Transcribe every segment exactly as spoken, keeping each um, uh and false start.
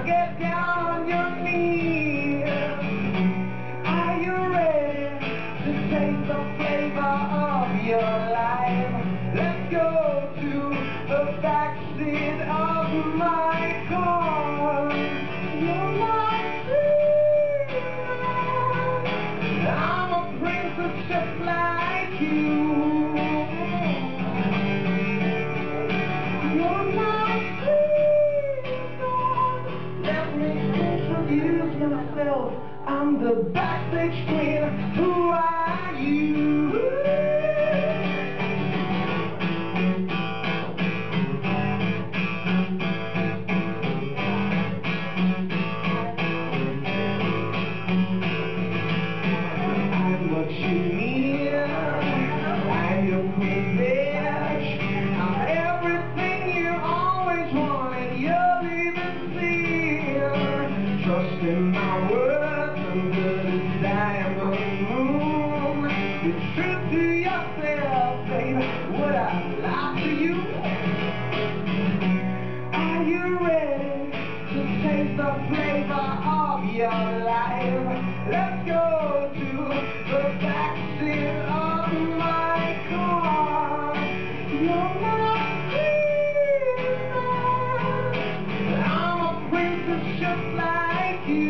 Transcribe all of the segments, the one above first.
get down on your knees. Are you ready to taste the flavor of your life? Let's go to the backseat of my car. You're my sweetheart. I'm a princess just like you. You're my sweetheart. Let me introduce myself. I'm the backstage queen. Who are you? I'm what you need. I'm your queen bitch. I'm everything you always wanted. You'll even see. Trust in my words under the diamond moon. Be true to yourself, baby. Would I lie to you? Are you ready to taste the flavor of your life? Let's go to the backseat of my car. You're my sweetheart. I'm a princess just like you.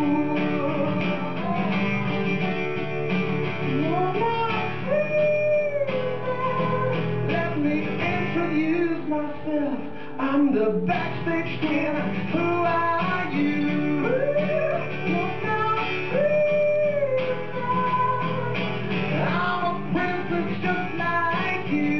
You're my sweetheart. Let me introduce myself. I'm the backstage queen. Who are you? You're my sweetheart. I'm a princess just like you.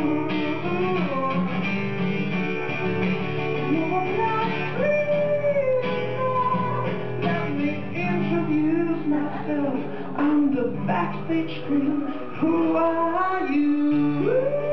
You're my sweetheart. Let me introduce myself. I'm the backstage queen. Who are you?